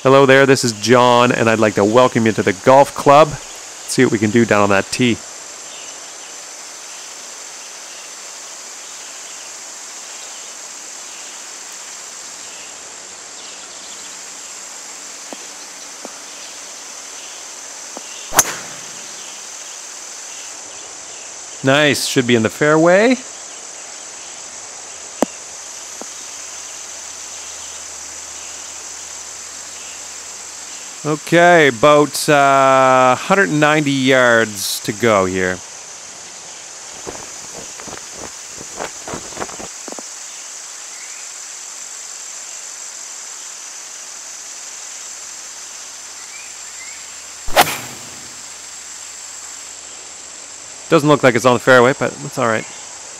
Hello there, this is John, and I'd like to welcome you to the golf club. Let's see what we can do down on that tee. Nice, should be in the fairway. Okay, about 190 yards to go here. Doesn't look like it's on the fairway, but that's all right.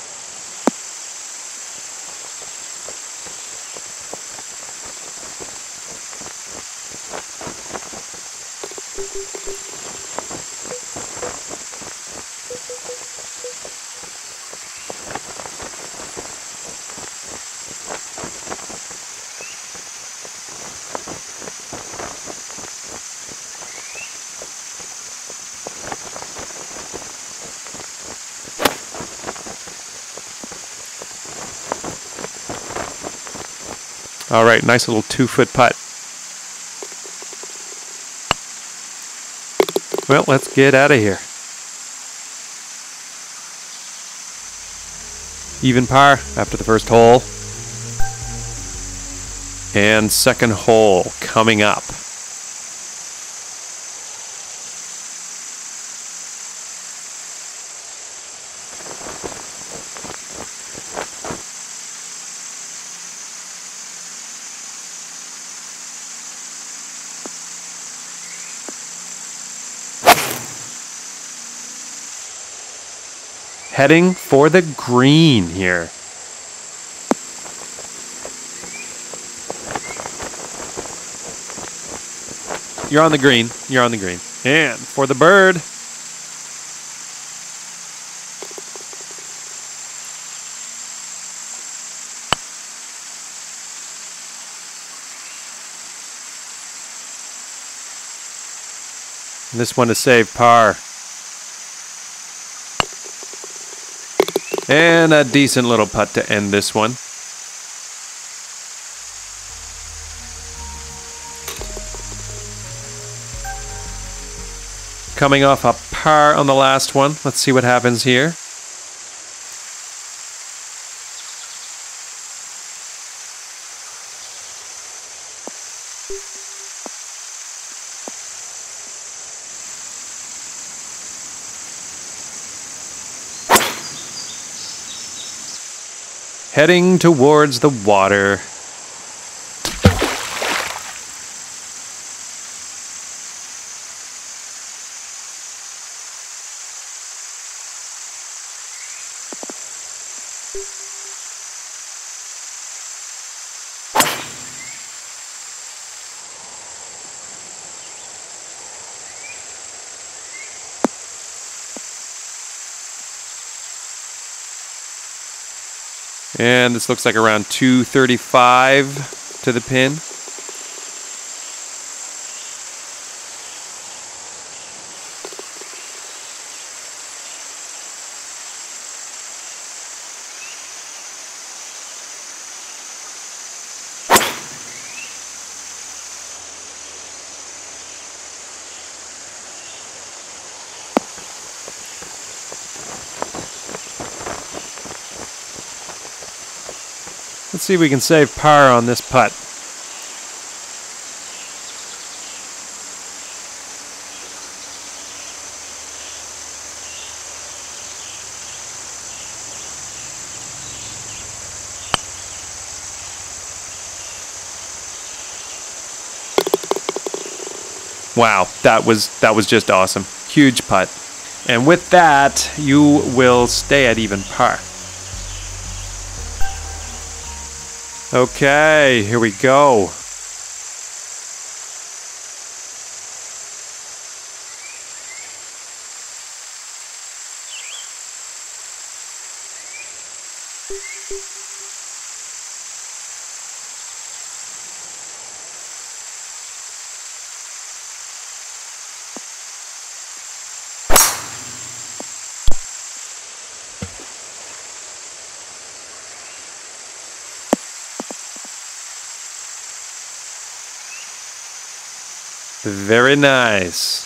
All right, nice little 2-foot putt. Well, let's get out of here. Even par after the first hole. And second hole coming up. Heading for the green here. You're on the green. You're on the green. And for the bird. And this one to save par. And a decent little putt to end this one. Coming off a par on the last one. Let's see what happens here. Heading towards the water. And this looks like around 235 to the pin. Let's see if we can save par on this putt. Wow, that was just awesome. Huge putt. And with that, you will stay at even par. Okay, here we go. Very nice.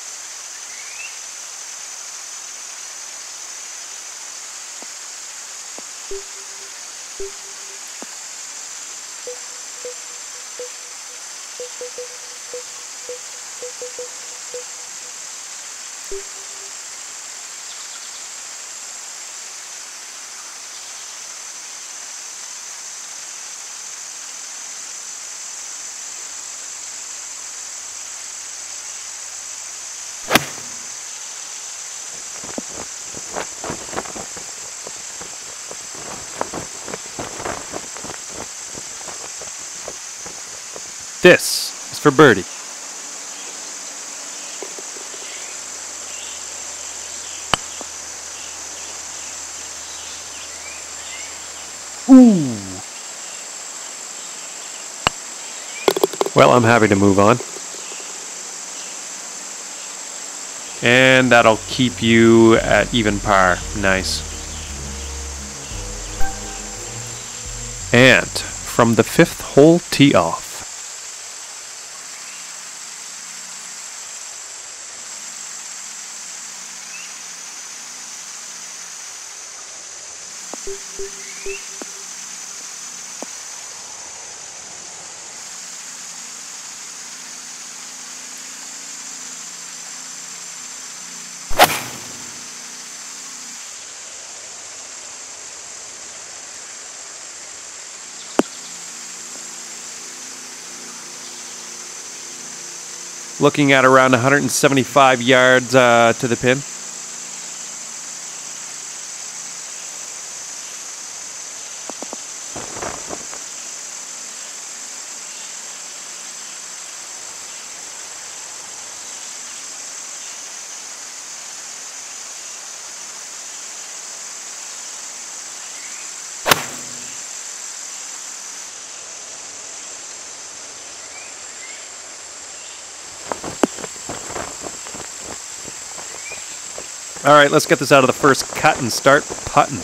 This is for Birdie. Ooh. Well, I'm happy to move on. And that'll keep you at even par. Nice. And from the 5th hole tee off. Looking at around 175 yards to the pin. All right, let's get this out of the first cut and start putting.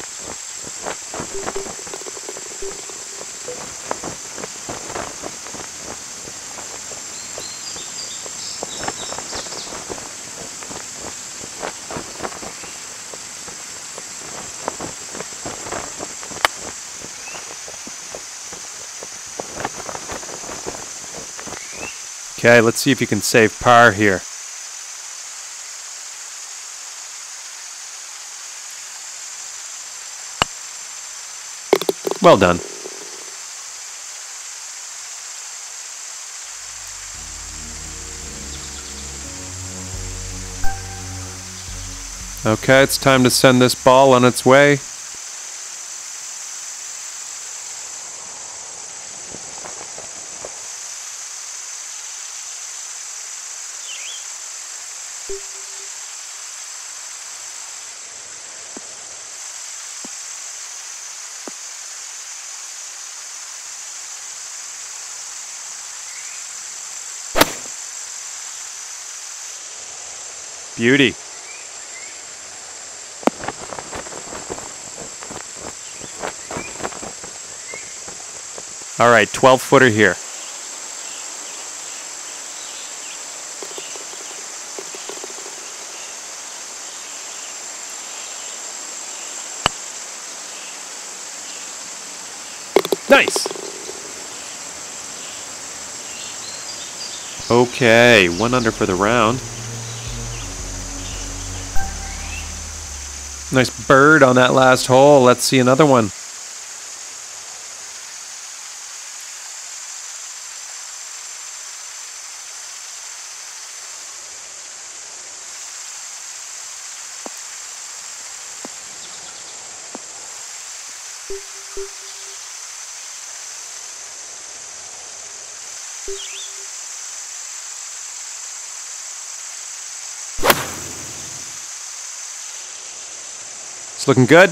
Okay, let's see if you can save par here. Well done. Okay, it's time to send this ball on its way. Beauty. All right, 12-footer here. Nice. Okay, 1 under for the round. Nice bird on that last hole. Let's see another one. It's looking good.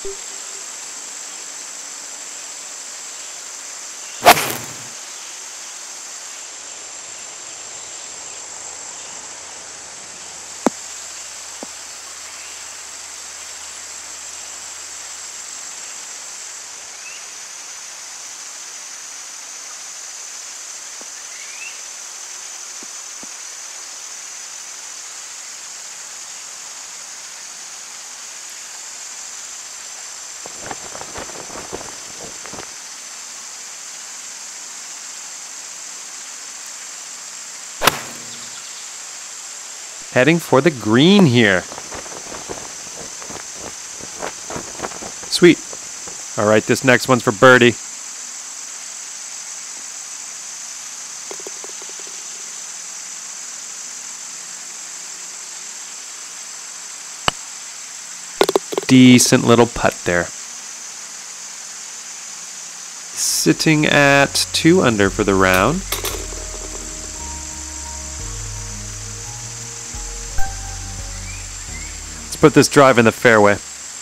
Heading for the green here. Sweet. All right, this next one's for birdie. Decent little putt there. Sitting at 2 under for the round. Let's put this drive in the fairway.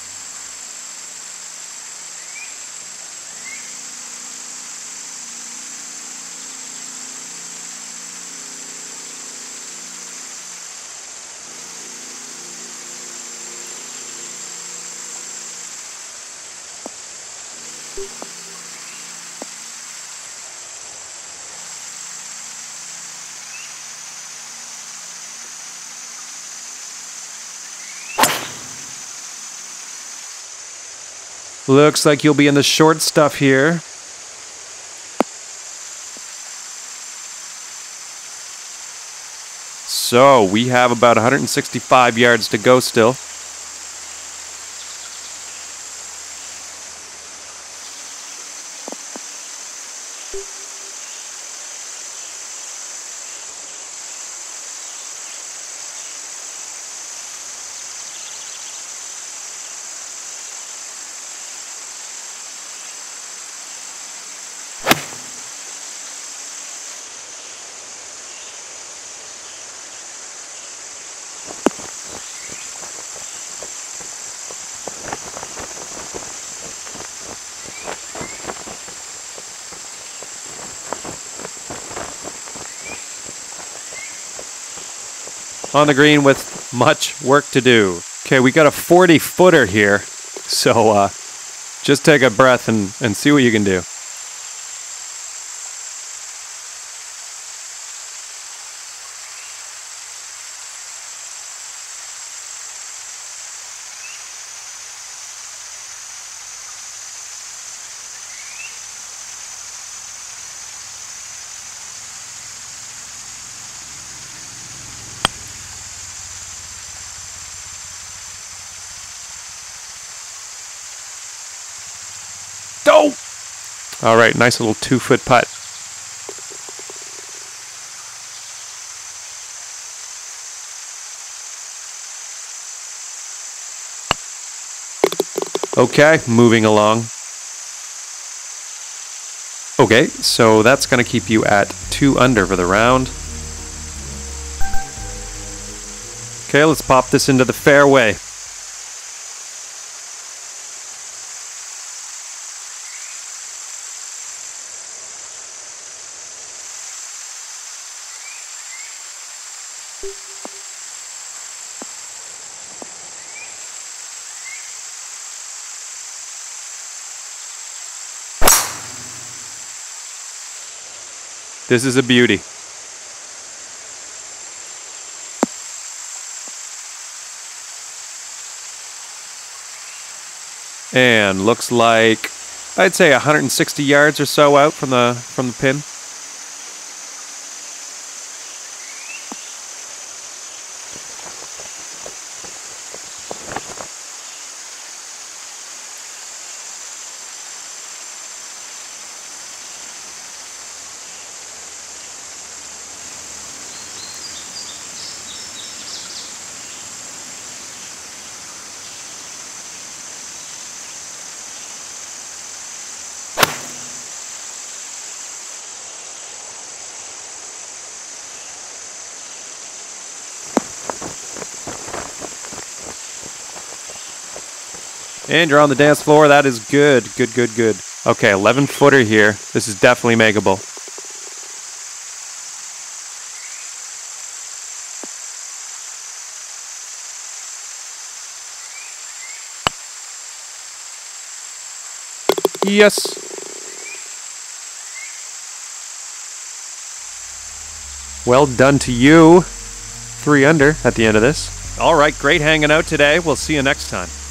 Looks like you'll be in the short stuff here. So we have about 165 yards to go still. On the green with much work to do. Okay, we got a 40-footer here, so just take a breath and see what you can do. Oh! All right, nice little 2-foot putt. Okay, moving along. Okay, so that's going to keep you at 2 under for the round. Okay, let's pop this into the fairway. This is a beauty. And looks like I'd say 160 yards or so out from the pin. And you're on the dance floor. That is good. Good, good, good. Okay, 11 footer here. This is definitely makeable. Yes. Well done to you. 3 under at the end of this. All right, great hanging out today. We'll see you next time.